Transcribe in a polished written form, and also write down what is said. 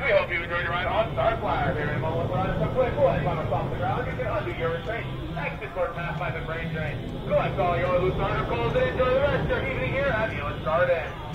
We hope you enjoyed your ride on Star Flyer. Here in a moment, we'll ride some quick boys on off the ground. You can undo your restraint. Exit for pass by the brain drain. Collect all your loose articles and enjoy the rest of your evening here at Elitch Garden.